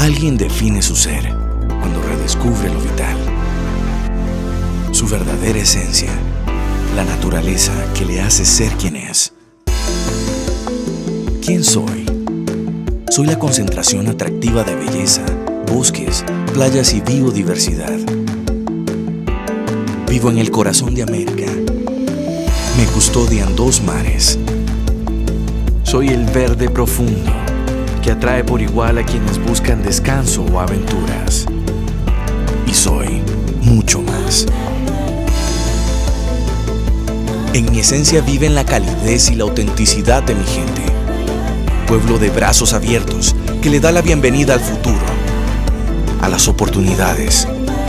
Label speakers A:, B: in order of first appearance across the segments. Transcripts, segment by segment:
A: Alguien define su ser cuando redescubre lo vital, su verdadera esencia, la naturaleza que le hace ser quien es. ¿Quién soy? Soy la concentración atractiva de belleza, bosques, playas y biodiversidad. Vivo en el corazón de América. Me custodian dos mares. Soy el verde profundo que atrae por igual a quienes buscan descanso o aventuras. Y soy mucho más. En mi esencia viven la calidez y la autenticidad de mi gente. Pueblo de brazos abiertos que le da la bienvenida al futuro, a las oportunidades.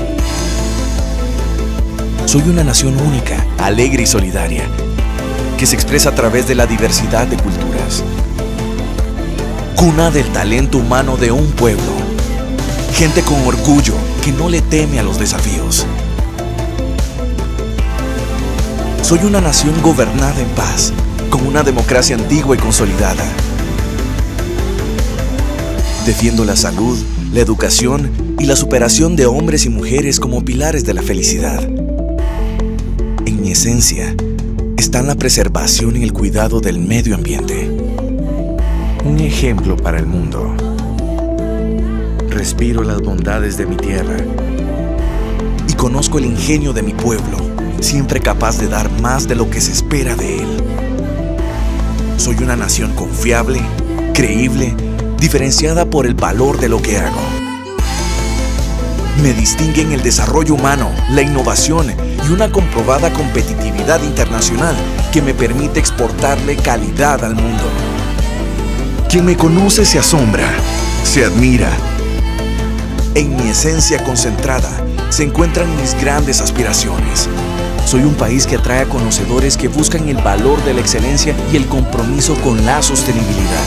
A: Soy una nación única, alegre y solidaria, que se expresa a través de la diversidad de culturas. Cuna del talento humano de un pueblo. Gente con orgullo que no le teme a los desafíos. Soy una nación gobernada en paz, con una democracia antigua y consolidada. Defiendo la salud, la educación y la superación de hombres y mujeres como pilares de la felicidad. En mi esencia están la preservación y el cuidado del medio ambiente. Un ejemplo para el mundo. Respiro las bondades de mi tierra y conozco el ingenio de mi pueblo, siempre capaz de dar más de lo que se espera de él. Soy una nación confiable, creíble, diferenciada por el valor de lo que hago. Me distinguen el desarrollo humano, la innovación y una comprobada competitividad internacional que me permite exportarle calidad al mundo. Quien me conoce se asombra, se admira. En mi esencia concentrada se encuentran mis grandes aspiraciones. Soy un país que atrae a conocedores que buscan el valor de la excelencia y el compromiso con la sostenibilidad.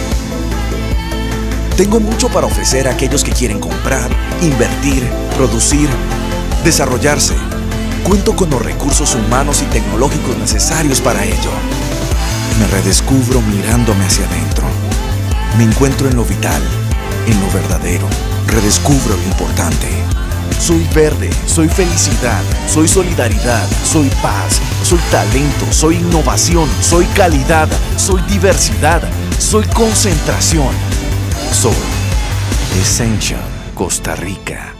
A: Tengo mucho para ofrecer a aquellos que quieren comprar, invertir, producir, desarrollarse. Cuento con los recursos humanos y tecnológicos necesarios para ello. Me redescubro mirándome hacia adentro. Me encuentro en lo vital, en lo verdadero. Redescubro lo importante. Soy verde, soy felicidad, soy solidaridad, soy paz, soy talento, soy innovación, soy calidad, soy diversidad, soy concentración. Soy Essential Costa Rica.